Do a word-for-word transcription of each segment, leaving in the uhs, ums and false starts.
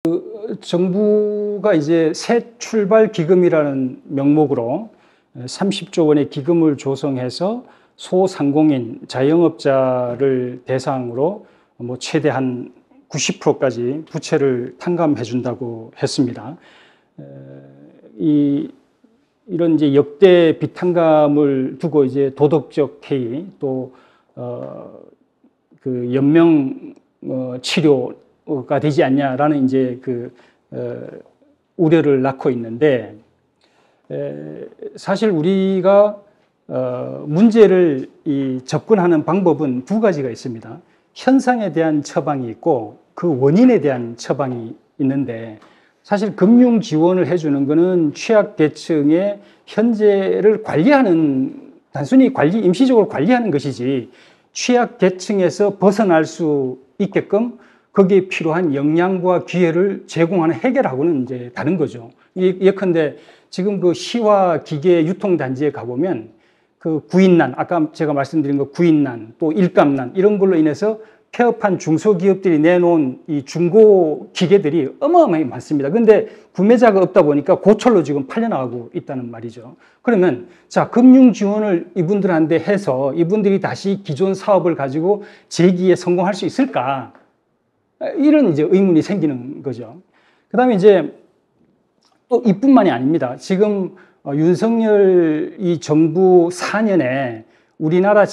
정부가 이제 새 출발 기금이라는 명목으로 삼십조 원의 기금을 조성해서 소상공인 자영업자를 대상으로 뭐 최대 한 구십 퍼센트까지 부채를 탕감해 준다고 했습니다. 이 이런 이제 역대 빚탕감을 두고 이제 도덕적 해이 또 어 그 연명 어 치료가 되지 않냐라는 이제 그 어 우려를 낳고 있는데, 에 사실 우리가 어 문제를 이 접근하는 방법은 두 가지가 있습니다. 현상에 대한 처방이 있고 그 원인에 대한 처방이 있는데, 사실 금융 지원을 해주는 것은 취약계층의 현재를 관리하는, 단순히 관리, 임시적으로 관리하는 것이지 취약계층에서 벗어날 수 있게끔 거기에 필요한 역량과 기회를 제공하는 해결하고는 이제 다른 거죠. 예컨대 지금 그 시와 기계 유통단지에 가보면 그 구인난, 아까 제가 말씀드린 거 구인난, 또 일감난 이런 걸로 인해서 폐업한 중소기업들이 내놓은 이 중고 기계들이 어마어마하게 많습니다. 그런데 구매자가 없다 보니까 고철로 지금 팔려나가고 있다는 말이죠. 그러면 자, 금융 지원을 이분들한테 해서 이분들이 다시 기존 사업을 가지고 재기에 성공할 수 있을까? 이런 이제 의문이 생기는 거죠. 그 다음에 이제 또 이뿐만이 아닙니다. 지금 윤석열 이 정부 사 년에 우리나라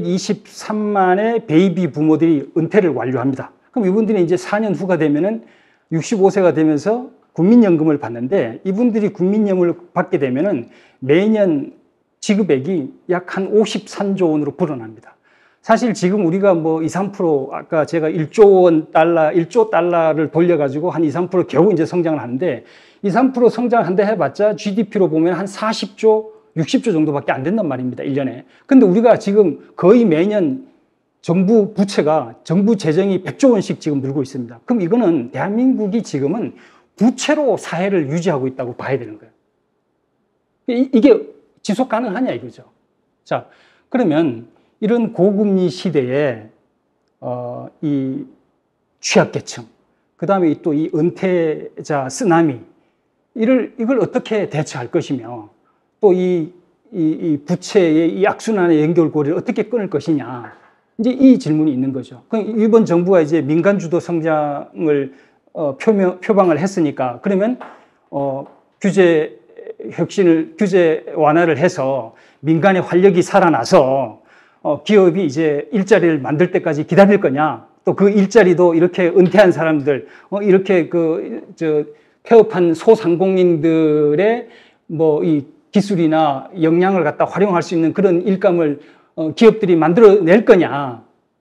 칠백이십삼만의 베이비 부모들이 은퇴를 완료합니다. 그럼 이분들이 이제 사 년 후가 되면은 육십오 세가 되면서 국민연금을 받는데, 이분들이 국민연금을 받게 되면은 매년 지급액이 약 한 오십삼조 원으로 불어납니다. 사실 지금 우리가 뭐 이, 삼 퍼센트, 아까 제가 일조 원 달러, 일조 달러를 돌려가지고 한 이, 삼 퍼센트 겨우 이제 성장을 하는데, 이, 삼 퍼센트 성장을 한다 해봤자 지디피로 보면 한 사십조, 육십조 정도밖에 안 된단 말입니다, 일 년에. 근데 우리가 지금 거의 매년 정부 부채가, 정부 재정이 백조 원씩 지금 늘고 있습니다. 그럼 이거는 대한민국이 지금은 부채로 사회를 유지하고 있다고 봐야 되는 거예요. 이게 지속 가능하냐 이거죠. 자, 그러면 이런 고금리 시대에 어, 이 취약계층, 그 다음에 또 이 은퇴자 쓰나미, 이를, 이걸 어떻게 대처할 것이며, 또 이, 이, 이 부채의 이 악순환의 연결고리를 어떻게 끊을 것이냐. 이제 이 질문이 있는 거죠. 그럼 이번 정부가 이제 민간 주도 성장을 어, 표명, 표방을 했으니까, 그러면 어, 규제 혁신을, 규제 완화를 해서 민간의 활력이 살아나서 어, 기업이 이제 일자리를 만들 때까지 기다릴 거냐. 또 그 일자리도 이렇게 은퇴한 사람들, 어, 이렇게 그, 저, 폐업한 소상공인들의 뭐 이 기술이나 역량을 갖다 활용할 수 있는 그런 일감을 어, 기업들이 만들어낼 거냐.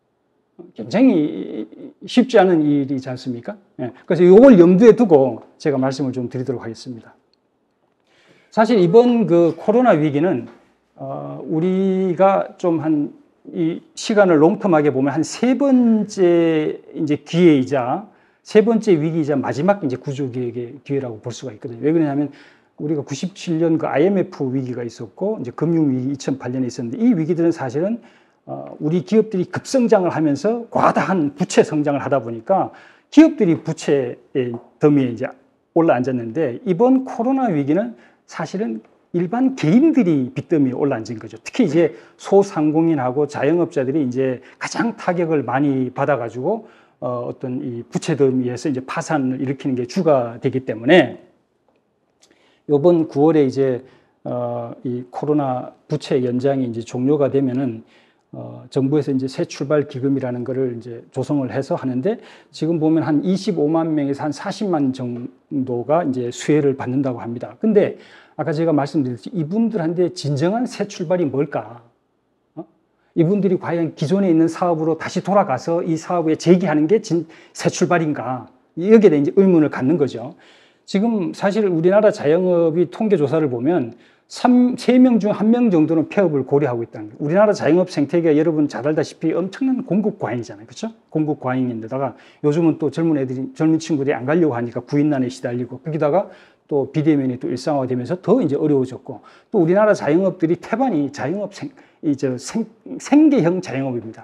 굉장히 쉽지 않은 일이지 않습니까? 예. 그래서 이걸 염두에 두고 제가 말씀을 좀 드리도록 하겠습니다. 사실 이번 그 코로나 위기는 어, 우리가 좀 한 이 시간을 롱텀하게 보면 한 세 번째 이제 기회이자 세 번째 위기이자 마지막 이제 구조 개혁의 기회라고 볼 수가 있거든요. 왜 그러냐면 우리가 구십칠 년 그 아이엠에프 위기가 있었고, 이제 금융위기 이천팔 년에 있었는데, 이 위기들은 사실은, 어, 우리 기업들이 급성장을 하면서 과다한 부채 성장을 하다 보니까 기업들이 부채의 더미에 이제 올라앉았는데, 이번 코로나 위기는 사실은 일반 개인들이 빚더미에 올라앉은 거죠. 특히 이제 소상공인하고 자영업자들이 이제 가장 타격을 많이 받아가지고, 어, 어떤 이 부채 더미에서 이제 파산을 일으키는 게 주가 되기 때문에, 이번 구월에 이제 어, 이 코로나 부채 연장이 이제 종료가 되면은 어, 정부에서 이제 새 출발 기금이라는 거를 이제 조성을 해서 하는데, 지금 보면 한 이십오만 명에서 한 사십만 정도가 이제 수혜를 받는다고 합니다. 근데 아까 제가 말씀드렸듯이 이분들한테 진정한 새 출발이 뭘까? 어? 이분들이 과연 기존에 있는 사업으로 다시 돌아가서 이 사업에 재기하는 게 진, 새 출발인가? 여기에 대해 이제 의문을 갖는 거죠. 지금 사실 우리나라 자영업이 통계 조사를 보면 세 명 중 한 명 정도는 폐업을 고려하고 있다는 거예요. 우리나라 자영업 생태계가 여러분 잘 알다시피 엄청난 공급 과잉이잖아요. 그렇죠? 공급 과잉인데다가 요즘은 또 젊은 애들이, 젊은 친구들이 안 가려고 하니까 구인난에 시달리고, 거기다가 또 비대면이 또 일상화되면서 더 이제 어려워졌고, 또 우리나라 자영업들이 태반이 자영업 생, 이 저 생, 생계형 자영업입니다.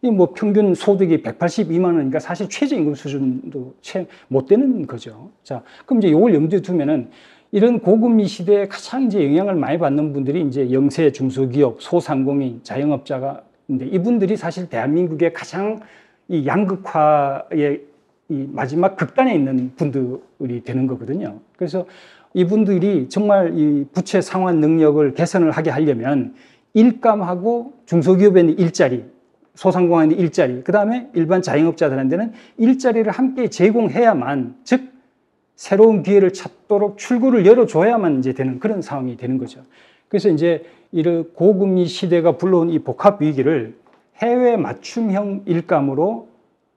이 뭐 평균 소득이 백팔십이만 원이니까 사실 최저임금 수준도 채 못 되는 거죠. 자, 그럼 이제 이걸 염두에 두면은 이런 고금리 시대에 가장 이제 영향을 많이 받는 분들이 이제 영세 중소기업, 소상공인, 자영업자가 인데 이분들이 사실 대한민국의 가장 이 양극화의 이 마지막 극단에 있는 분들이 되는 거거든요. 그래서 이분들이 정말 이 부채 상환 능력을 개선을 하게 하려면 일감하고 중소기업에는 일자리, 소상공인의 일자리, 그 다음에 일반 자영업자들한테는 일자리를 함께 제공해야만, 즉 새로운 기회를 찾도록 출구를 열어줘야만 이제 되는 그런 상황이 되는 거죠. 그래서 이제 이런 고금리 시대가 불러온 이 복합 위기를 해외 맞춤형 일감으로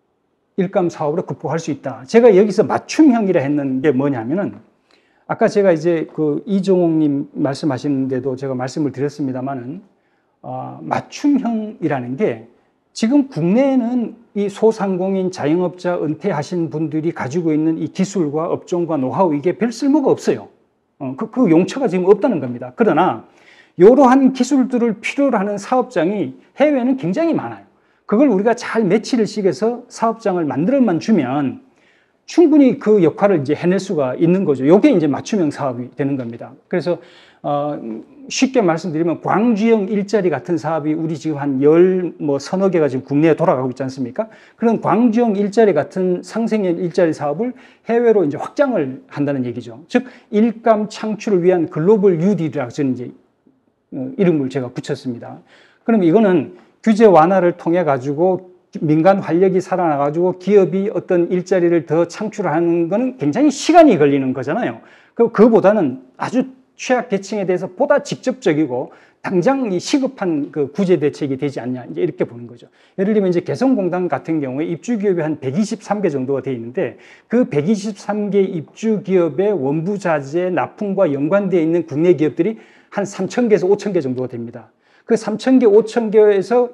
일감 사업으로 극복할 수 있다. 제가 여기서 맞춤형이라 했는 게 뭐냐면은 아까 제가 이제 그 이종옥님 말씀하시는데도 제가 말씀을 드렸습니다만은 어, 맞춤형이라는 게 지금 국내에는 이 소상공인 자영업자 은퇴하신 분들이 가지고 있는 이 기술과 업종과 노하우 이게 별 쓸모가 없어요. 어, 그, 그 용처가 지금 없다는 겁니다. 그러나 이러한 기술들을 필요로 하는 사업장이 해외에는 굉장히 많아요. 그걸 우리가 잘 매치를 시켜서 사업장을 만들어만 주면 충분히 그 역할을 이제 해낼 수가 있는 거죠. 이게 이제 맞춤형 사업이 되는 겁니다. 그래서 어, 쉽게 말씀드리면 광주형 일자리 같은 사업이 우리 지금 한 열 뭐 서너 개가 지금 국내에 돌아가고 있지 않습니까? 그런 광주형 일자리 같은 상생형 일자리 사업을 해외로 이제 확장을 한다는 얘기죠. 즉 일감 창출을 위한 글로벌 뉴딜이라고 저는 이제 어, 이름을 제가 붙였습니다. 그럼 이거는 규제 완화를 통해 가지고 민간 활력이 살아나 가지고 기업이 어떤 일자리를 더 창출하는 거는 굉장히 시간이 걸리는 거잖아요. 그 그보다는 아주 취약 계층에 대해서 보다 직접적이고 당장 이 시급한 그 구제 대책이 되지 않냐 이제 이렇게 보는 거죠. 예를 들면 이제 개성공단 같은 경우에 입주 기업이 한 백이십삼 개 정도가 돼 있는데 그 백이십삼 개 입주 기업의 원부 자재 납품과 연관되어 있는 국내 기업들이 한 삼천 개에서 오천 개 정도가 됩니다. 그 삼천 개, 오천 개에서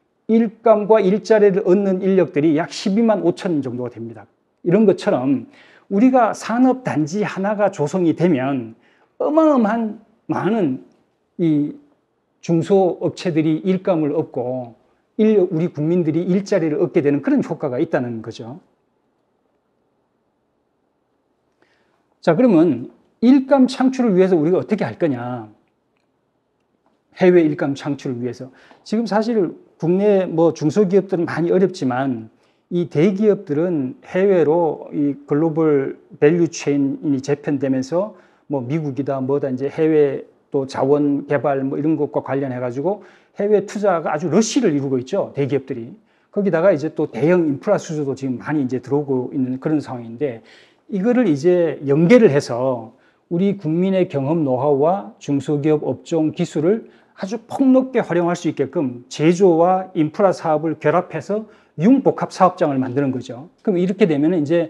일감과 일자리를 얻는 인력들이 약 십이만 오천 정도가 됩니다. 이런 것처럼 우리가 산업단지 하나가 조성이 되면 어마어마한 많은 이 중소업체들이 일감을 얻고 우리 국민들이 일자리를 얻게 되는 그런 효과가 있다는 거죠. 자, 그러면 일감 창출을 위해서 우리가 어떻게 할 거냐? 해외 일감 창출을 위해서. 지금 사실 국내 뭐 중소기업들은 많이 어렵지만 이 대기업들은 해외로 이 글로벌 밸류 체인이 재편되면서 뭐 미국이다 뭐다 이제 해외 또 자원 개발 뭐 이런 것과 관련해 가지고 해외 투자가 아주 러쉬를 이루고 있죠. 대기업들이. 거기다가 이제 또 대형 인프라 수주도 지금 많이 이제 들어오고 있는 그런 상황인데 이거를 이제 연계를 해서 우리 국민의 경험 노하우와 중소기업 업종 기술을 아주 폭넓게 활용할 수 있게끔 제조와 인프라 사업을 결합해서 융복합 사업장을 만드는 거죠. 그럼 이렇게 되면 이제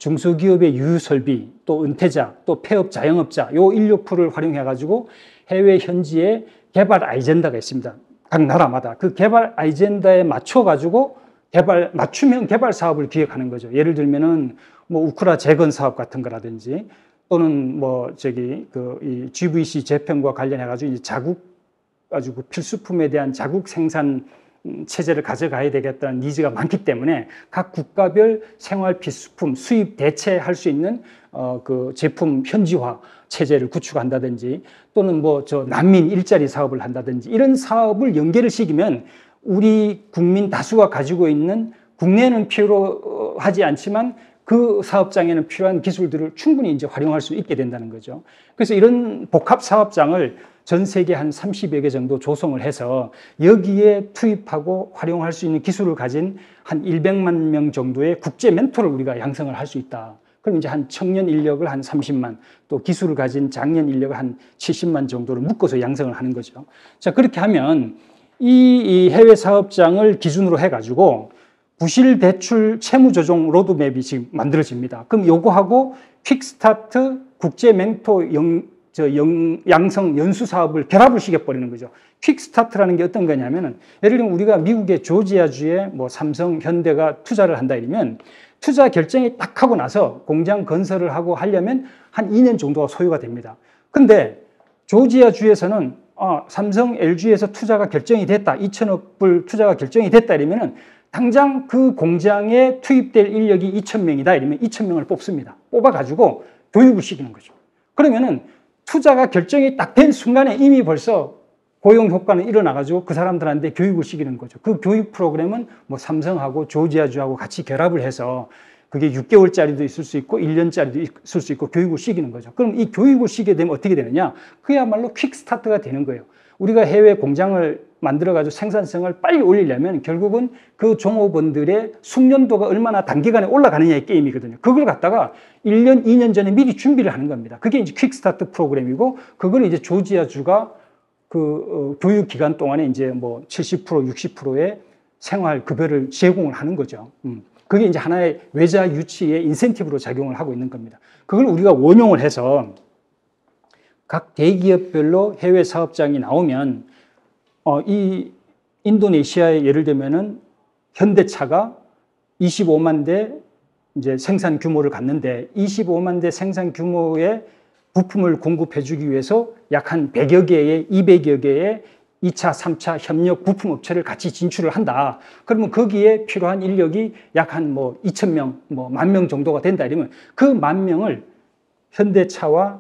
중소기업의 유휴설비, 또 은퇴자, 또 폐업 자영업자 요 인력풀을 활용해가지고 해외 현지에 개발 아젠다가 있습니다. 각 나라마다 그 개발 아젠다에 맞춰가지고 개발 맞춤형 개발 사업을 기획하는 거죠. 예를 들면은 뭐 우크라 재건 사업 같은 거라든지 또는 뭐 저기 그 이 지브이씨 재편과 관련해가지고 이제 자국 가지고 필수품에 대한 자국 생산 체제를 가져가야 되겠다는 니즈가 많기 때문에 각 국가별 생활 필수품 수입 대체할 수 있는 어 그 제품 현지화 체제를 구축한다든지 또는 뭐 저 난민 일자리 사업을 한다든지 이런 사업을 연계를 시키면 우리 국민 다수가 가지고 있는 국내에는 필요하지 않지만 그 사업장에는 필요한 기술들을 충분히 이제 활용할 수 있게 된다는 거죠. 그래서 이런 복합 사업장을 전 세계 한 삼십여 개 정도 조성을 해서 여기에 투입하고 활용할 수 있는 기술을 가진 한 백만 명 정도의 국제 멘토를 우리가 양성을 할 수 있다. 그럼 이제 한 청년 인력을 한 삼십만, 또 기술을 가진 장년 인력을 한 칠십만 정도를 묶어서 양성을 하는 거죠. 자, 그렇게 하면 이, 이 해외 사업장을 기준으로 해가지고 부실 대출 채무 조정 로드맵이 지금 만들어집니다. 그럼 요거하고 퀵스타트 국제 멘토 영, 저 영, 양성 연수 사업을 결합을 시켜버리는 거죠. 퀵스타트라는 게 어떤 거냐면은 예를 들면 우리가 미국의 조지아주에 뭐 삼성, 현대가 투자를 한다 이러면 투자 결정이 딱 하고 나서 공장 건설을 하고 하려면 한 이 년 정도가 소요가 됩니다. 근데 조지아주에서는 아, 삼성, 엘지에서 투자가 결정이 됐다. 이천억 불 투자가 결정이 됐다 이러면은 당장 그 공장에 투입될 인력이 이천 명이다 이러면 이천 명을 뽑습니다. 뽑아가지고 교육을 시키는 거죠. 그러면은 투자가 결정이 딱 된 순간에 이미 벌써 고용 효과는 일어나가지고 그 사람들한테 교육을 시키는 거죠. 그 교육 프로그램은 뭐 삼성하고 조지아주하고 같이 결합을 해서 그게 육 개월짜리도 있을 수 있고 일 년짜리도 있을 수 있고 교육을 시키는 거죠. 그럼 이 교육을 시키게 되면 어떻게 되느냐? 그야말로 퀵 스타트가 되는 거예요. 우리가 해외 공장을 만들어가지고 생산성을 빨리 올리려면 결국은 그 종업원들의 숙련도가 얼마나 단기간에 올라가느냐의 게임이거든요. 그걸 갖다가 일 년, 이 년 전에 미리 준비를 하는 겁니다. 그게 이제 퀵 스타트 프로그램이고, 그걸 이제 조지아주가 그 어, 교육 기간 동안에 이제 뭐 칠십 퍼센트, 육십 퍼센트의 생활 급여를 제공을 하는 거죠. 음. 그게 이제 하나의 외자 유치의 인센티브로 작용을 하고 있는 겁니다. 그걸 우리가 원용을 해서 각 대기업별로 해외 사업장이 나오면 어, 이 인도네시아의 예를 들면은 현대차가 이십오만 대 이제 생산 규모를 갖는데 이십오만 대 생산 규모의 부품을 공급해 주기 위해서 약 한 백여 개의, 이백여 개의 이 차, 삼 차 협력 부품 업체를 같이 진출을 한다. 그러면 거기에 필요한 인력이 약 한 뭐 이천 명, 뭐 만 명 정도가 된다 이러면 그 만 명을 현대차와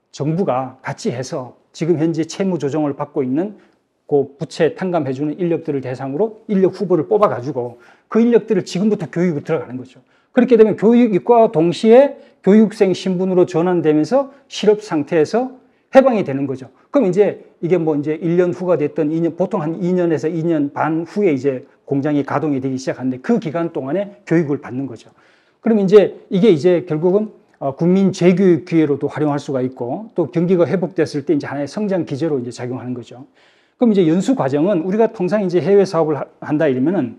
정부가 같이 해서 지금 현재 채무 조정을 받고 있는 그 부채 탕감해주는 인력들을 대상으로 인력 후보를 뽑아가지고 그 인력들을 지금부터 교육에 들어가는 거죠. 그렇게 되면 교육과 동시에 교육생 신분으로 전환되면서 실업 상태에서 해방이 되는 거죠. 그럼 이제 이게 뭐 이제 일 년 후가 됐던 이 년, 보통 한 이 년에서 이 년 반 후에 이제 공장이 가동이 되기 시작하는데 그 기간 동안에 교육을 받는 거죠. 그럼 이제 이게 이제 결국은 국민 재교육 기회로도 활용할 수가 있고 또 경기가 회복됐을 때 이제 하나의 성장 기제로 이제 작용하는 거죠. 그럼 이제 연수 과정은 우리가 통상 이제 해외 사업을 한다 이러면은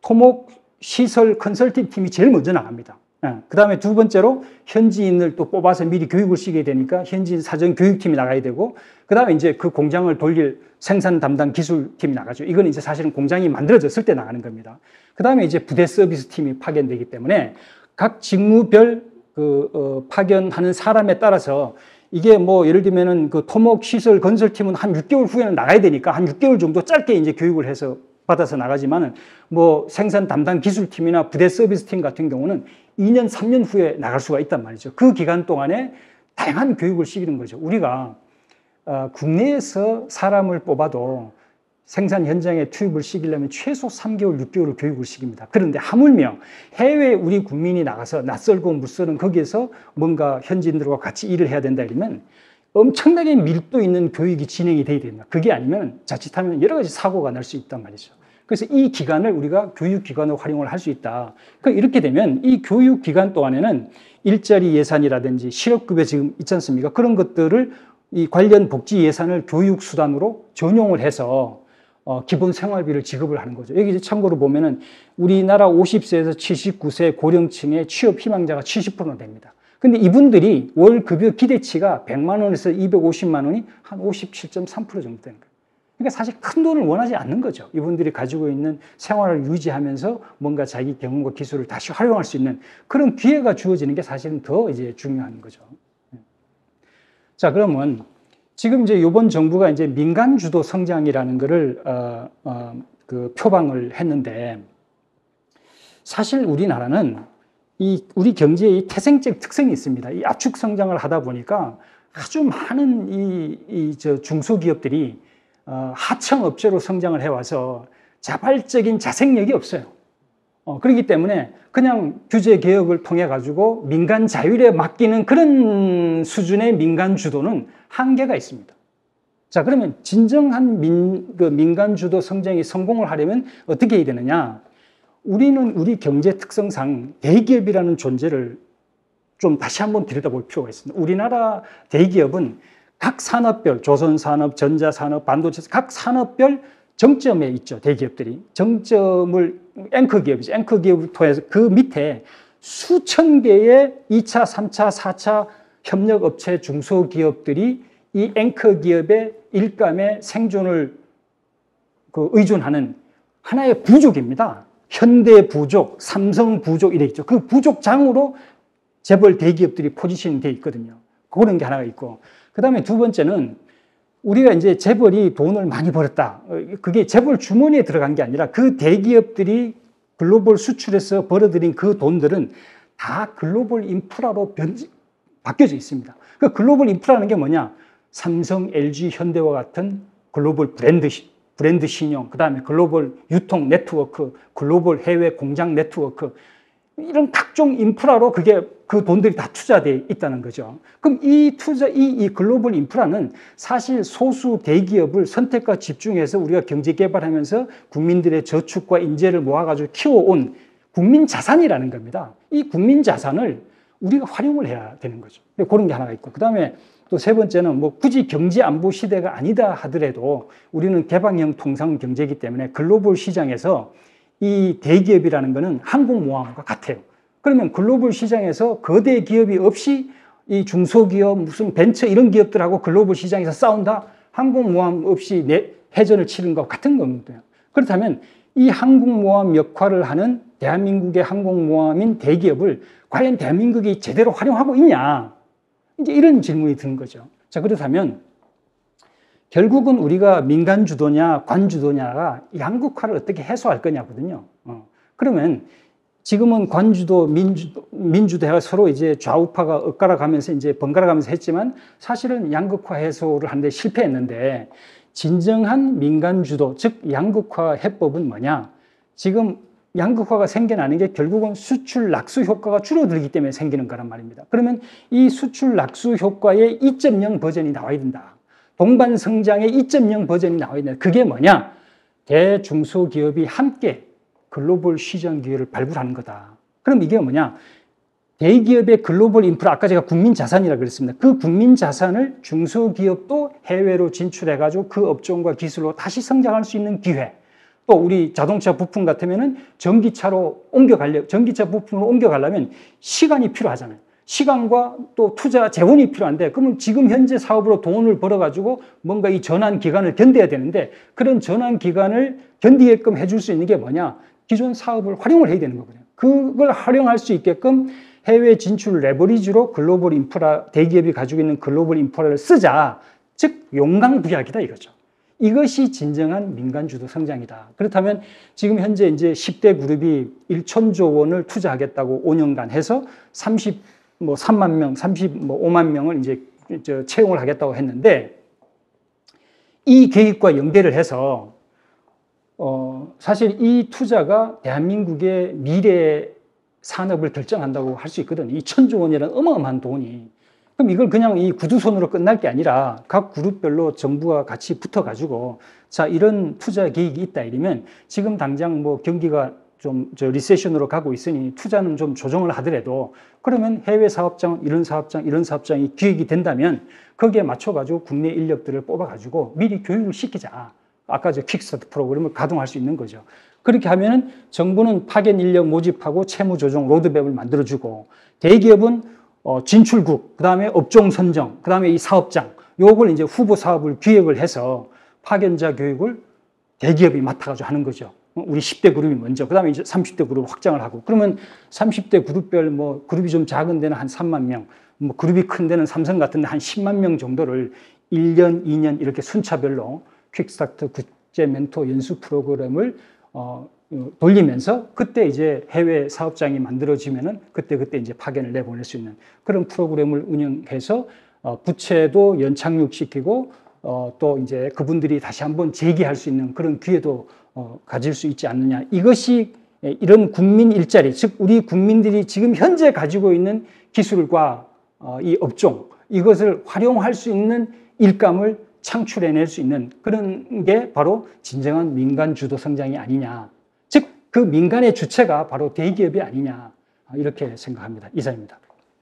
토목 시설 컨설팅 팀이 제일 먼저 나갑니다. 그 다음에 두 번째로 현지인을 또 뽑아서 미리 교육을 시키게 되니까 현지인 사전 교육팀이 나가야 되고, 그 다음에 이제 그 공장을 돌릴 생산 담당 기술팀이 나가죠. 이건 이제 사실은 공장이 만들어졌을 때 나가는 겁니다. 그 다음에 이제 부대 서비스 팀이 파견되기 때문에 각 직무별 그, 어, 파견하는 사람에 따라서 이게 뭐 예를 들면은 그 토목 시설 건설팀은 한 육 개월 후에는 나가야 되니까 한 육 개월 정도 짧게 이제 교육을 해서 받아서 나가지만은 뭐 생산 담당 기술팀이나 부대 서비스팀 같은 경우는 이 년, 삼 년 후에 나갈 수가 있단 말이죠. 그 기간 동안에 다양한 교육을 시키는 거죠. 우리가 어, 국내에서 사람을 뽑아도 생산 현장에 투입을 시키려면 최소 삼 개월, 육 개월을 교육을 시킵니다. 그런데 하물며 해외 우리 국민이 나가서 낯설고 무서운 거기에서 뭔가 현지인들과 같이 일을 해야 된다 이러면 엄청나게 밀도 있는 교육이 진행이 돼야 됩니다. 그게 아니면 자칫하면 여러 가지 사고가 날 수 있단 말이죠. 그래서 이 기간을 우리가 교육기간으로 활용을 할 수 있다. 그러니까 이렇게 되면 이 교육기간 동안에는 일자리 예산이라든지 실업급여 지금 있지 않습니까? 그런 것들을 이 관련 복지 예산을 교육수단으로 전용을 해서 어, 기본 생활비를 지급을 하는 거죠. 여기 이제 참고로 보면은 우리나라 오십 세에서 칠십구 세 고령층의 취업 희망자가 칠십 퍼센트 됩니다. 근데 이분들이 월 급여 기대치가 백만 원에서 이백오십만 원이 한 오십칠 점 삼 퍼센트 정도 되는 거예요. 그러니까 사실 큰 돈을 원하지 않는 거죠. 이분들이 가지고 있는 생활을 유지하면서 뭔가 자기 경험과 기술을 다시 활용할 수 있는 그런 기회가 주어지는 게 사실은 더 이제 중요한 거죠. 자, 그러면 지금 이제 이번 정부가 이제 민간 주도 성장이라는 거를 어, 어, 그 표방을 했는데 사실 우리나라는 이 우리 경제의 태생적 특성이 있습니다. 이 압축 성장을 하다 보니까 아주 많은 이, 이 저 중소기업들이 어, 하청 업체로 성장을 해와서 자발적인 자생력이 없어요. 어, 그렇기 때문에 그냥 규제 개혁을 통해 가지고 민간 자율에 맡기는 그런 수준의 민간 주도는 한계가 있습니다. 자, 그러면 진정한 민, 그 민간 주도 성장이 성공을 하려면 어떻게 해야 되느냐? 우리는 우리 경제 특성상 대기업이라는 존재를 좀 다시 한번 들여다볼 필요가 있습니다. 우리나라 대기업은 각 산업별, 조선산업, 전자산업, 반도체, 각 산업별 정점에 있죠, 대기업들이. 정점을, 앵커 기업이죠. 앵커 기업을 통해서 그 밑에 수천 개의 이 차, 삼 차, 사 차 협력업체 중소기업들이 이 앵커 기업의 일감의 생존을 그 의존하는 하나의 부족입니다. 현대 부족, 삼성 부족 이래 있죠. 그 부족장으로 재벌 대기업들이 포지션이 돼 있거든요. 그런 게 하나가 있고. 그 다음에 두 번째는 우리가 이제 재벌이 돈을 많이 벌었다. 그게 재벌 주머니에 들어간 게 아니라 그 대기업들이 글로벌 수출에서 벌어들인 그 돈들은 다 글로벌 인프라로 변, 바뀌어져 있습니다. 그 글로벌 인프라는 게 뭐냐? 삼성, 엘지, 현대와 같은 글로벌 브랜드, 브랜드 신용, 그 다음에 글로벌 유통 네트워크, 글로벌 해외 공장 네트워크, 이런 각종 인프라로 그게 그 돈들이 다 투자되어 있다는 거죠. 그럼 이 투자, 이, 이 글로벌 인프라는 사실 소수 대기업을 선택과 집중해서 우리가 경제 개발하면서 국민들의 저축과 인재를 모아가지고 키워온 국민 자산이라는 겁니다. 이 국민 자산을 우리가 활용을 해야 되는 거죠. 그런 게 하나가 있고. 그 다음에 또 세 번째는 뭐 굳이 경제 안보 시대가 아니다 하더라도 우리는 개방형 통상 경제이기 때문에 글로벌 시장에서 이 대기업이라는 거는 항공모함과 같아요. 그러면 글로벌 시장에서 거대 기업이 없이 이 중소기업, 무슨 벤처 이런 기업들하고 글로벌 시장에서 싸운다? 항공모함 없이 내 해전을 치는 것 같은 겁니다. 그렇다면 이 항공모함 역할을 하는 대한민국의 항공모함인 대기업을 과연 대한민국이 제대로 활용하고 있냐? 이제 이런 질문이 드는 거죠. 자, 그렇다면 결국은 우리가 민간 주도냐, 관 주도냐가 양극화를 어떻게 해소할 거냐거든요. 어. 그러면 지금은 관주도, 민주도, 민주도가 서로 이제 좌우파가 엇갈아 가면서 이제 번갈아 가면서 했지만 사실은 양극화 해소를 하는데 실패했는데 진정한 민간 주도, 즉 양극화 해법은 뭐냐? 지금 양극화가 생겨나는 게 결국은 수출 낙수 효과가 줄어들기 때문에 생기는 거란 말입니다. 그러면 이 수출 낙수 효과의 이 점 영 버전이 나와야 된다. 동반 성장의 이 점 영 버전이 나와야 된다. 그게 뭐냐? 대중소기업이 함께 글로벌 시장 기회를 발굴하는 거다. 그럼 이게 뭐냐? 대기업의 글로벌 인프라, 아까 제가 국민 자산이라고 그랬습니다. 그 국민 자산을 중소기업도 해외로 진출해가지고 그 업종과 기술로 다시 성장할 수 있는 기회. 또 우리 자동차 부품 같으면은 전기차로 옮겨가려, 전기차 부품으로 옮겨가려면 시간이 필요하잖아요. 시간과 또 투자 재원이 필요한데, 그러면 지금 현재 사업으로 돈을 벌어가지고 뭔가 이 전환 기간을 견뎌야 되는데, 그런 전환 기간을 견디게끔 해줄 수 있는 게 뭐냐? 기존 사업을 활용을 해야 되는 거거든요. 그걸 활용할 수 있게끔 해외 진출 레버리지로 글로벌 인프라, 대기업이 가지고 있는 글로벌 인프라를 쓰자. 즉, 용광부약이다 이거죠. 이것이 진정한 민간주도 성장이다. 그렇다면 지금 현재 이제 십 대 그룹이 천조 원을 투자하겠다고 오 년간 해서 삼십삼만 명, 삼십오만 명을 이제 채용을 하겠다고 했는데, 이 계획과 연계를 해서 어, 사실 이 투자가 대한민국의 미래 산업을 결정한다고 할 수 있거든요. 이 천조 원이라는 어마어마한 돈이. 그럼 이걸 그냥 이 구두손으로 끝날 게 아니라 각 그룹별로 정부가 같이 붙어가지고 자, 이런 투자 계획이 있다 이러면 지금 당장 뭐 경기가 좀 저 리세션으로 가고 있으니 투자는 좀 조정을 하더라도 그러면 해외 사업장, 이런 사업장, 이런 사업장이 기획이 된다면 거기에 맞춰가지고 국내 인력들을 뽑아가지고 미리 교육을 시키자. 아까 저 퀵스타트 프로그램을 가동할 수 있는 거죠. 그렇게 하면은 정부는 파견 인력 모집하고 채무 조정 로드맵을 만들어주고 대기업은 어, 진출국, 그 다음에 업종 선정, 그 다음에 이 사업장, 요걸 이제 후보 사업을 기획을 해서 파견자 교육을 대기업이 맡아가지고 하는 거죠. 우리 십 대 그룹이 먼저, 그 다음에 이제 삼십 대 그룹 확장을 하고, 그러면 삼십 대 그룹별 뭐 그룹이 좀 작은 데는 한 삼만 명, 뭐 그룹이 큰 데는 삼성 같은 데 한 십만 명 정도를 일 년, 이 년 이렇게 순차별로 퀵스타트 국제 멘토 연수 프로그램을 어, 돌리면서 그때 이제 해외 사업장이 만들어지면은 그때 그때 이제 파견을 내보낼 수 있는 그런 프로그램을 운영해서 어, 부채도 연착륙시키고 어, 또 이제 그분들이 다시 한번 재기할 수 있는 그런 기회도 어, 가질 수 있지 않느냐. 이것이 이런 국민 일자리, 즉 우리 국민들이 지금 현재 가지고 있는 기술과 어, 이 업종 이것을 활용할 수 있는 일감을 창출해낼 수 있는 그런 게 바로 진정한 민간 주도 성장이 아니냐. 즉 그 민간의 주체가 바로 대기업이 아니냐. 이렇게 생각합니다. 이상입니다.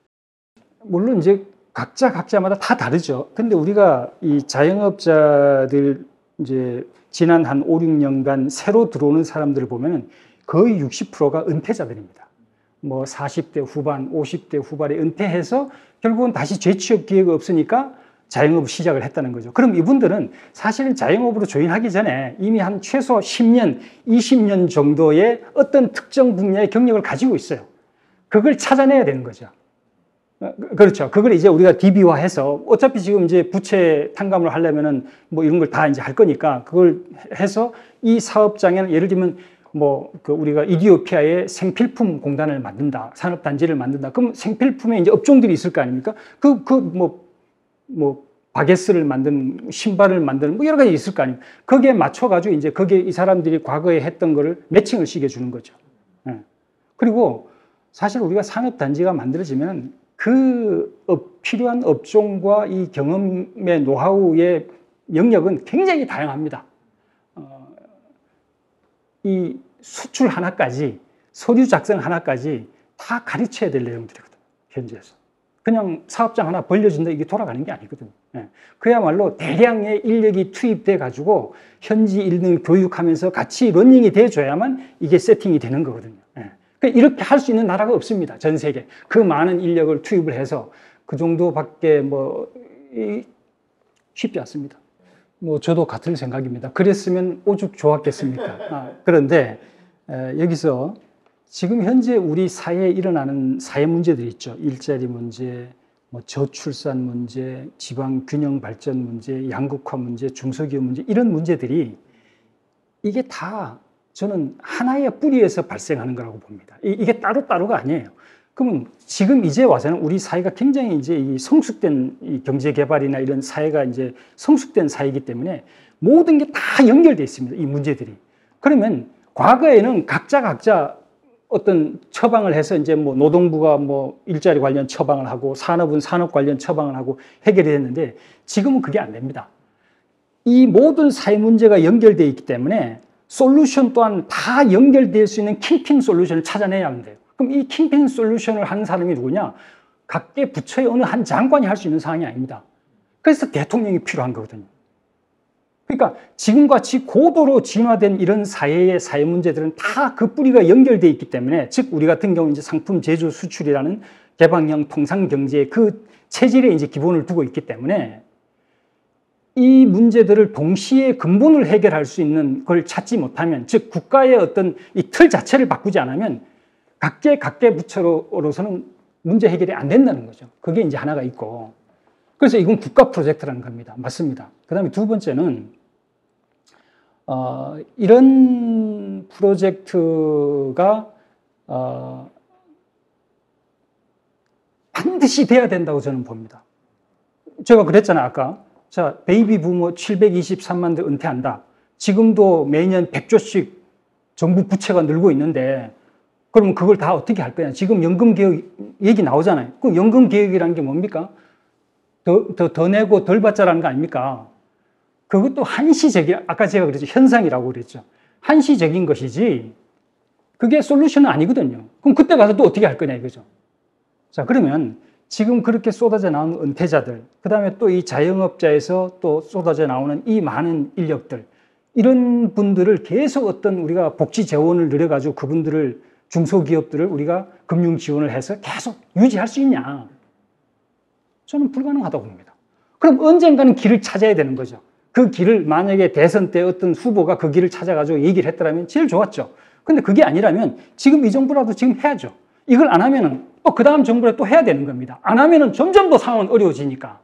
물론 이제 각자 각자마다 다 다르죠. 근데 우리가 이 자영업자들 이제 지난 한 오, 육 년간 새로 들어오는 사람들을 보면은 거의 육십 퍼센트가 은퇴자들입니다. 뭐 사십 대 후반, 오십 대 후반에 은퇴해서 결국은 다시 재취업 기회가 없으니까 자영업을 시작을 했다는 거죠. 그럼 이분들은 사실은 자영업으로 조인하기 전에 이미 한 최소 십 년, 이십 년 정도의 어떤 특정 분야의 경력을 가지고 있어요. 그걸 찾아내야 되는 거죠. 그렇죠. 그걸 이제 우리가 디비화해서 어차피 지금 이제 부채 탕감을 하려면은 뭐 이런 걸 다 이제 할 거니까 그걸 해서 이 사업장에는 예를 들면 뭐, 그 우리가 이디오피아에 생필품 공단을 만든다, 산업단지를 만든다. 그럼 생필품에 이제 업종들이 있을 거 아닙니까? 그, 그, 뭐, 뭐, 바게스를 만드는, 신발을 만드는, 뭐 여러 가지 있을 거 아닙니까? 거기에 맞춰가지고 이제 거기에 이 사람들이 과거에 했던 거를 매칭을 시켜주는 거죠. 예. 그리고 사실 우리가 산업단지가 만들어지면 그 업, 필요한 업종과 이 경험의 노하우의 영역은 굉장히 다양합니다. 어, 이 수출 하나까지, 서류 작성 하나까지 다 가르쳐야 될 내용들이거든요. 현지에서. 그냥 사업장 하나 벌려준다 이게 돌아가는 게 아니거든요. 예. 그야말로 대량의 인력이 투입돼 가지고 현지 인을 교육하면서 같이 러닝이 돼줘야만 이게 세팅이 되는 거거든요. 예. 그러니까 이렇게 할 수 있는 나라가 없습니다. 전 세계. 그 많은 인력을 투입을 해서 그 정도밖에 뭐 쉽지 않습니다. 뭐 저도 같은 생각입니다. 그랬으면 오죽 좋았겠습니까? 아, 그런데 에, 여기서 지금 현재 우리 사회에 일어나는 사회 문제들이 있죠. 일자리 문제, 뭐 저출산 문제, 지방 균형 발전 문제, 양극화 문제, 중소기업 문제 이런 문제들이 이게 다 저는 하나의 뿌리에서 발생하는 거라고 봅니다. 이게 따로따로가 아니에요. 그러면 지금 이제 와서는 우리 사회가 굉장히 이제 이 성숙된 이 경제 개발이나 이런 사회가 이제 성숙된 사회이기 때문에 모든 게 다 연결되어 있습니다. 이 문제들이. 그러면 과거에는 각자 각자 어떤 처방을 해서 이제 뭐 노동부가 뭐 일자리 관련 처방을 하고 산업은 산업 관련 처방을 하고 해결이 됐는데 지금은 그게 안 됩니다. 이 모든 사회 문제가 연결되어 있기 때문에 솔루션 또한 다 연결될 수 있는 킹핀 솔루션을 찾아내야 하는데요. 그럼 이 킹핀 솔루션을 하는 사람이 누구냐? 각계 부처의 어느 한 장관이 할 수 있는 상황이 아닙니다. 그래서 대통령이 필요한 거거든요. 그러니까 지금같이 고도로 진화된 이런 사회의 사회 문제들은 다 그 뿌리가 연결되어 있기 때문에, 즉 우리 같은 경우 이제 상품 제조 수출이라는 개방형 통상 경제의 그 체질에 이제 기본을 두고 있기 때문에 이 문제들을 동시에 근본을 해결할 수 있는 걸 찾지 못하면, 즉 국가의 어떤 이 틀 자체를 바꾸지 않으면 각계 각계 부처로서는 문제 해결이 안 된다는 거죠. 그게 이제 하나가 있고, 그래서 이건 국가 프로젝트라는 겁니다. 맞습니다. 그 다음에 두 번째는 어, 이런 프로젝트가 어, 반드시 돼야 된다고 저는 봅니다. 제가 그랬잖아요, 아까. 자, 베이비 부모 칠백이십삼만 대 은퇴한다. 지금도 매년 백조씩 정부 부채가 늘고 있는데, 그러면 그걸 다 어떻게 할 거냐. 지금 연금개혁 얘기 나오잖아요. 그 연금개혁이라는 게 뭡니까? 더, 더, 더 내고 덜 받자라는 거 아닙니까? 그것도 한시적인, 아까 제가 그랬죠. 현상이라고 그랬죠. 한시적인 것이지, 그게 솔루션은 아니거든요. 그럼 그때 가서 또 어떻게 할 거냐, 이거죠. 자, 그러면 지금 그렇게 쏟아져 나오는 은퇴자들, 그 다음에 또 이 자영업자에서 또 쏟아져 나오는 이 많은 인력들, 이런 분들을 계속 어떤 우리가 복지 재원을 늘려가지고 그분들을, 중소기업들을 우리가 금융 지원을 해서 계속 유지할 수 있냐? 저는 불가능하다고 봅니다. 그럼 언젠가는 길을 찾아야 되는 거죠. 그 길을 만약에 대선 때 어떤 후보가 그 길을 찾아가지고 얘기를 했더라면 제일 좋았죠. 근데 그게 아니라면 지금 이 정부라도 지금 해야죠. 이걸 안 하면은 또 그 다음 정부에 또 해야 되는 겁니다. 안 하면은 점점 더 상황은 어려워지니까.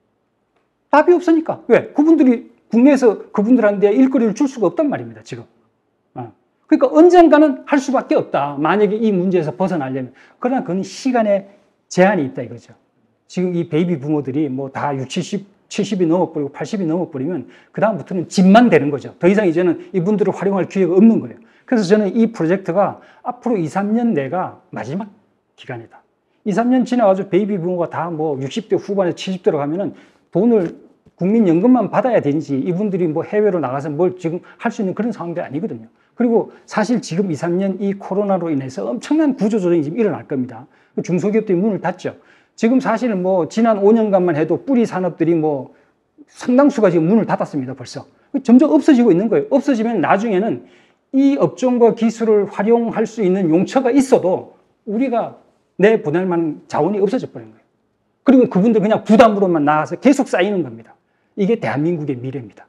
답이 없으니까. 왜? 그분들이 국내에서 그분들한테 일거리를 줄 수가 없단 말입니다, 지금. 어. 그러니까 언젠가는 할 수밖에 없다. 만약에 이 문제에서 벗어나려면. 그러나 그건 시간에 제한이 있다 이거죠. 지금 이 베이비 부모들이 뭐 다 육십, 칠십, 칠십이 넘어버리고 팔십이 넘어버리면 그다음부터는 집만 되는 거죠. 더 이상 이제는 이분들을 활용할 기회가 없는 거예요. 그래서 저는 이 프로젝트가 앞으로 이, 삼 년 내가 마지막 기간이다. 이, 삼 년 지나가지고 베이비 부모가 다 뭐 육십 대 후반에 칠십 대로 가면은 돈을 국민연금만 받아야 되는지, 이분들이 뭐 해외로 나가서 뭘 지금 할 수 있는 그런 상황들이 아니거든요. 그리고 사실 지금 이, 삼 년 이 코로나로 인해서 엄청난 구조조정이 지금 일어날 겁니다. 중소기업들이 문을 닫죠. 지금 사실 뭐 지난 오 년간만 해도 뿌리 산업들이 뭐 상당수가 지금 문을 닫았습니다, 벌써. 점점 없어지고 있는 거예요. 없어지면 나중에는 이 업종과 기술을 활용할 수 있는 용처가 있어도 우리가 내보낼 만한 자원이 없어져 버린 거예요. 그리고 그분들 그냥 부담으로만 나와서 계속 쌓이는 겁니다. 이게 대한민국의 미래입니다.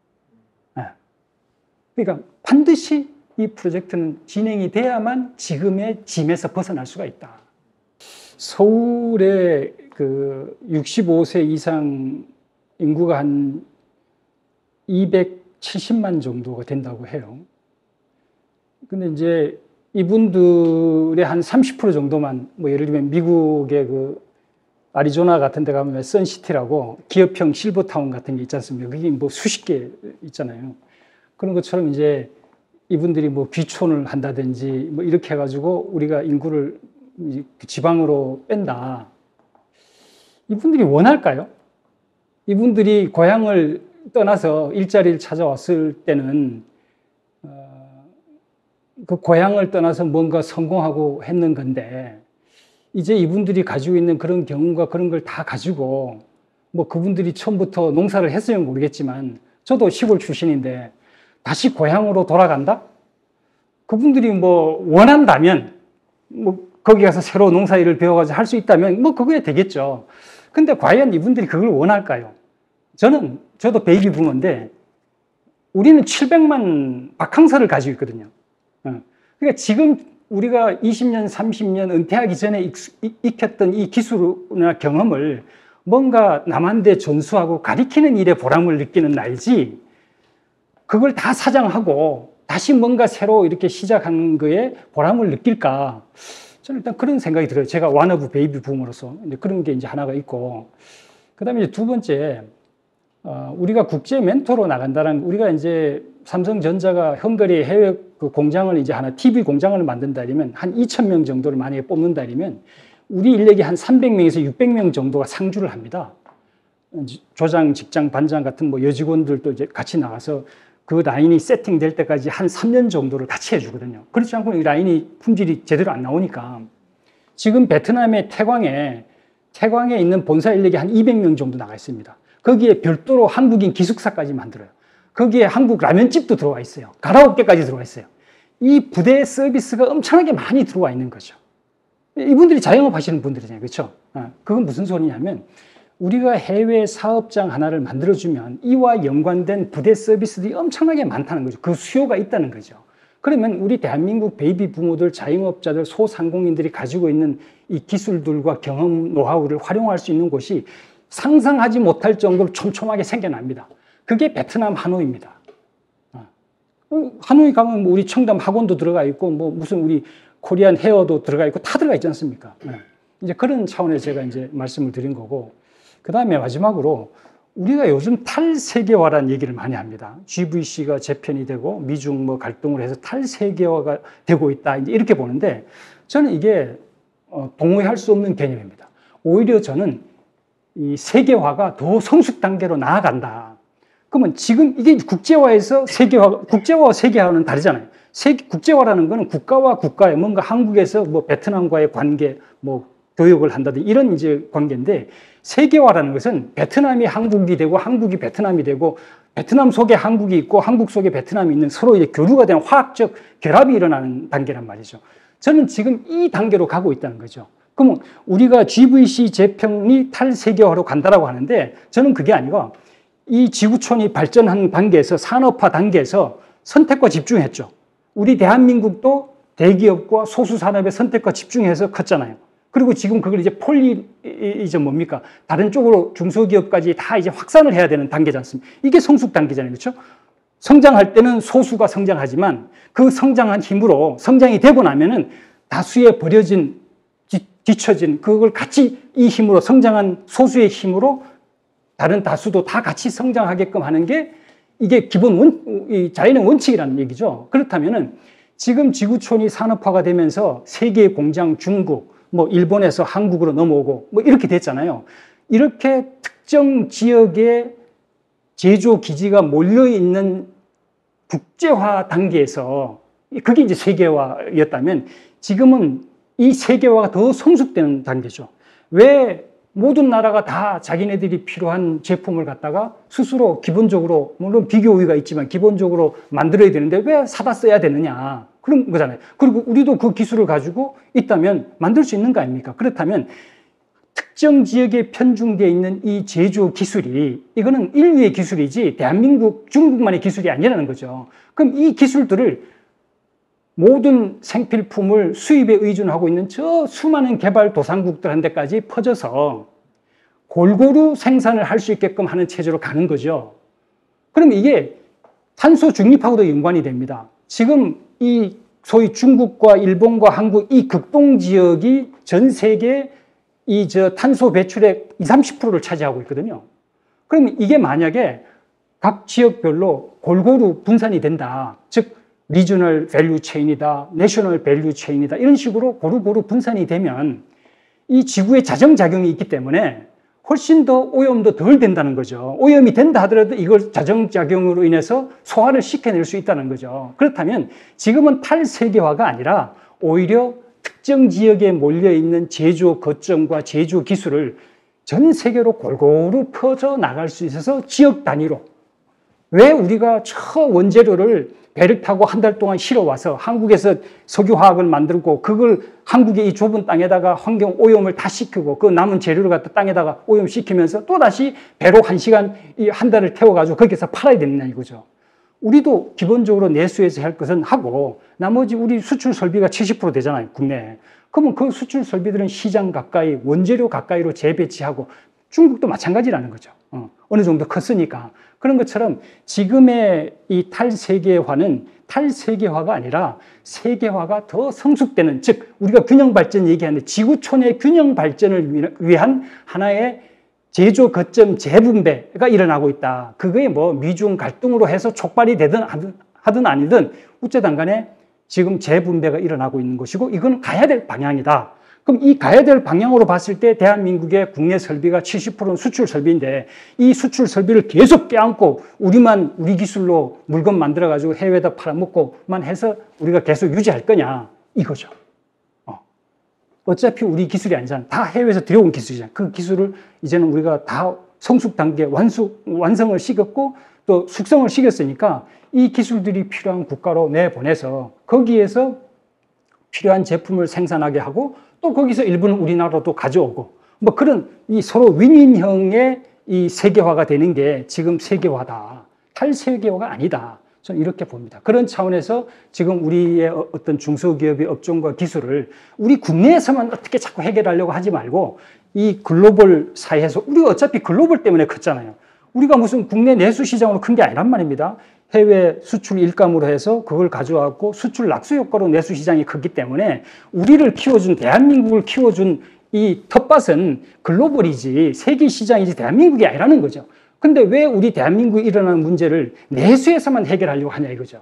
그러니까 반드시 이 프로젝트는 진행이 돼야만 지금의 짐에서 벗어날 수가 있다. 서울에 그 육십오 세 이상 인구가 한 이백칠십만 정도가 된다고 해요. 근데 이제 이분들의 한 삼십 퍼센트 정도만, 뭐 예를 들면 미국의 그 아리조나 같은 데 가면 선시티라고 기업형 실버타운 같은 게 있지 않습니까? 그게 뭐 수십 개 있잖아요. 그런 것처럼 이제 이분들이 뭐 귀촌을 한다든지 뭐 이렇게 해가지고 우리가 인구를 지방으로 뺀다. 이분들이 원할까요? 이분들이 고향을 떠나서 일자리를 찾아왔을 때는 어, 그 고향을 떠나서 뭔가 성공하고 했는 건데 이제 이분들이 가지고 있는 그런 경험과 그런 걸 다 가지고 뭐 그분들이 처음부터 농사를 했으면 모르겠지만 저도 시골 출신인데 다시 고향으로 돌아간다? 그분들이 뭐 원한다면 뭐 거기 가서 새로 농사일을 배워가지고 할 수 있다면 뭐 그거야 되겠죠. 근데 과연 이분들이 그걸 원할까요? 저는, 저도 베이비 부모인데 우리는 칠백만 바캉스를 가지고 있거든요. 그러니까 지금 우리가 이십 년, 삼십 년 은퇴하기 전에 익, 익혔던 이 기술이나 경험을 뭔가 남한테 전수하고 가리키는 일에 보람을 느끼는 나이지 그걸 다 사장하고 다시 뭔가 새로 이렇게 시작하는 거에 보람을 느낄까? 저는 일단 그런 생각이 들어요. 제가 one of 베이비 부모로서 그런 게 이제 하나가 있고, 그 다음에 이제 두 번째, 어, 우리가 국제 멘토로 나간다는, 우리가 이제 삼성전자가 헝가리 해외 그 공장을 이제 하나 티비 공장을 만든다 이러면 한 이천 명 정도를 만약에 뽑는다 이러면 우리 인력이 한 삼백 명에서 육백 명 정도가 상주를 합니다. 조장, 직장, 반장 같은 뭐 여직원들도 이제 같이 나가서 그 라인이 세팅될 때까지 한 삼 년 정도를 같이 해주거든요. 그렇지 않고 이 라인이 품질이 제대로 안 나오니까 지금 베트남의 태광에 태광에 있는 본사 인력이 한 이백 명 정도 나가 있습니다. 거기에 별도로 한국인 기숙사까지 만들어요. 거기에 한국 라면집도 들어와 있어요. 가라오케까지 들어와 있어요. 이 부대 서비스가 엄청나게 많이 들어와 있는 거죠. 이분들이 자영업 하시는 분들이잖아요. 그렇죠? 그건 무슨 소리냐면 우리가 해외 사업장 하나를 만들어주면 이와 연관된 부대 서비스들이 엄청나게 많다는 거죠. 그 수요가 있다는 거죠. 그러면 우리 대한민국 베이비 부모들, 자영업자들, 소상공인들이 가지고 있는 이 기술들과 경험, 노하우를 활용할 수 있는 곳이 상상하지 못할 정도로 촘촘하게 생겨납니다. 그게 베트남 하노이입니다. 하노이 가면 우리 청담 학원도 들어가 있고, 뭐 무슨 우리 코리안 헤어도 들어가 있고, 다 들어가 있지 않습니까? 이제 그런 차원에서 제가 이제 말씀을 드린 거고, 그 다음에 마지막으로 우리가 요즘 탈세계화라는 얘기를 많이 합니다. 지브이씨가 재편이 되고 미중 뭐 갈등을 해서 탈세계화가 되고 있다. 이제 이렇게 보는데 저는 이게 동의할 수 없는 개념입니다. 오히려 저는 이 세계화가 더 성숙 단계로 나아간다. 그러면 지금 이게 국제화에서 세계화, 국제화와 세계화는 다르잖아요. 세계, 국제화라는 거는 국가와 국가의 뭔가 한국에서 뭐 베트남과의 관계, 뭐 교역을 한다든지 이런 이제 관계인데 세계화라는 것은 베트남이 한국이 되고 한국이 베트남이 되고 베트남 속에 한국이 있고 한국 속에 베트남이 있는 서로 이제 교류가 되는 화학적 결합이 일어나는 단계란 말이죠. 저는 지금 이 단계로 가고 있다는 거죠. 그러면 우리가 지브이씨 재편이 탈세계화로 간다라고 하는데 저는 그게 아니고 이 지구촌이 발전한 단계에서 산업화 단계에서 선택과 집중했죠. 우리 대한민국도 대기업과 소수산업의 선택과 집중해서 컸잖아요. 그리고 지금 그걸 이제 폴리, 이제 뭡니까? 다른 쪽으로 중소기업까지 다 이제 확산을 해야 되는 단계지 않습니까? 이게 성숙 단계잖아요. 그렇죠? 성장할 때는 소수가 성장하지만 그 성장한 힘으로 성장이 되고 나면은 다수의 버려진, 뒤처진 그걸 같이 이 힘으로 성장한 소수의 힘으로 다른 다수도 다 같이 성장하게끔 하는 게 이게 기본 원, 이 자연의 원칙이라는 얘기죠. 그렇다면은 지금 지구촌이 산업화가 되면서 세계의 공장 중국, 뭐 일본에서 한국으로 넘어오고 뭐 이렇게 됐잖아요. 이렇게 특정 지역의 제조 기지가 몰려 있는 국제화 단계에서 그게 이제 세계화였다면 지금은 이 세계화가 더 성숙되는 단계죠. 왜 모든 나라가 다 자기네들이 필요한 제품을 갖다가 스스로 기본적으로 물론 비교 우위가 있지만 기본적으로 만들어야 되는데 왜 사다 써야 되느냐 그런 거잖아요. 그리고 우리도 그 기술을 가지고 있다면 만들 수 있는 거 아닙니까? 그렇다면 특정 지역에 편중되어 있는 이 제조 기술이 이거는 인류의 기술이지 대한민국, 중국만의 기술이 아니라는 거죠. 그럼 이 기술들을 모든 생필품을 수입에 의존하고 있는 저 수많은 개발도상국들한테까지 퍼져서 골고루 생산을 할 수 있게끔 하는 체제로 가는 거죠. 그럼 이게 탄소 중립하고도 연관이 됩니다. 지금 이 소위 중국과 일본과 한국 이 극동 지역이 전 세계 이 저 탄소 배출의 이십, 삼십 퍼센트를 차지하고 있거든요. 그러면 이게 만약에 각 지역별로 골고루 분산이 된다. 즉, 리저널 밸류 체인이다, 내셔널 밸류 체인이다. 이런 식으로 고루고루 분산이 되면 이 지구에 자정작용이 있기 때문에 훨씬 더 오염도 덜 된다는 거죠. 오염이 된다 하더라도 이걸 자정작용으로 인해서 소화를 시켜낼 수 있다는 거죠. 그렇다면 지금은 탈세계화가 아니라 오히려 특정 지역에 몰려있는 제조 거점과 제조 기술을 전 세계로 골고루 퍼져 나갈 수 있어서 지역 단위로 왜 우리가 저 원재료를 배를 타고 한 달 동안 실어와서 한국에서 석유화학을 만들고 그걸 한국의 이 좁은 땅에다가 환경 오염을 다 시키고 그 남은 재료를 갖다 땅에다가 오염시키면서 또다시 배로 한 시간, 한 달을 태워가지고 거기서 팔아야 되느냐 이거죠. 우리도 기본적으로 내수에서 할 것은 하고 나머지 우리 수출 설비가 칠십 퍼센트 되잖아요, 국내에. 그러면 그 수출 설비들은 시장 가까이, 원재료 가까이로 재배치하고 중국도 마찬가지라는 거죠. 어, 어느 정도 컸으니까. 그런 것처럼 지금의 이 탈세계화는 탈세계화가 아니라 세계화가 더 성숙되는, 즉 우리가 균형 발전 얘기하는데 지구촌의 균형 발전을 위한 하나의 제조 거점 재분배가 일어나고 있다. 그거에 뭐 미중 갈등으로 해서 촉발이 되든 하든 아니든 어쨌든 간에 지금 재분배가 일어나고 있는 것이고 이건 가야 될 방향이다. 그럼 이 가야 될 방향으로 봤을 때 대한민국의 국내 설비가 칠십 퍼센트는 수출 설비인데 이 수출 설비를 계속 껴안고 우리만 우리 기술로 물건 만들어가지고 해외에다 팔아먹고만 해서 우리가 계속 유지할 거냐 이거죠. 어. 어차피 우리 기술이 아니잖아. 다 해외에서 들여온 기술이잖아. 그 기술을 이제는 우리가 다 성숙 단계 완수, 완성을 시켰고 또 숙성을 시켰으니까 이 기술들이 필요한 국가로 내보내서 거기에서 필요한 제품을 생산하게 하고 또 거기서 일부는 우리나라도 가져오고 뭐 그런 이 서로 윈윈형의 이 세계화가 되는 게 지금 세계화다. 탈세계화가 아니다. 저는 이렇게 봅니다. 그런 차원에서 지금 우리의 어떤 중소기업의 업종과 기술을 우리 국내에서만 어떻게 자꾸 해결하려고 하지 말고 이 글로벌 사회에서 우리가 어차피 글로벌 때문에 컸잖아요. 우리가 무슨 국내 내수 시장으로 큰 게 아니란 말입니다. 해외 수출 일감으로 해서 그걸 가져와갖고 수출 낙수 효과로 내수 시장이 크기 때문에 우리를 키워준, 대한민국을 키워준 이 텃밭은 글로벌이지 세계 시장이지 대한민국이 아니라는 거죠. 근데 왜 우리 대한민국에 일어나는 문제를 내수에서만 해결하려고 하냐 이거죠.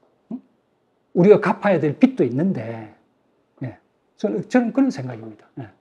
우리가 갚아야 될 빚도 있는데, 예. 저는, 저는 그런 생각입니다. 예.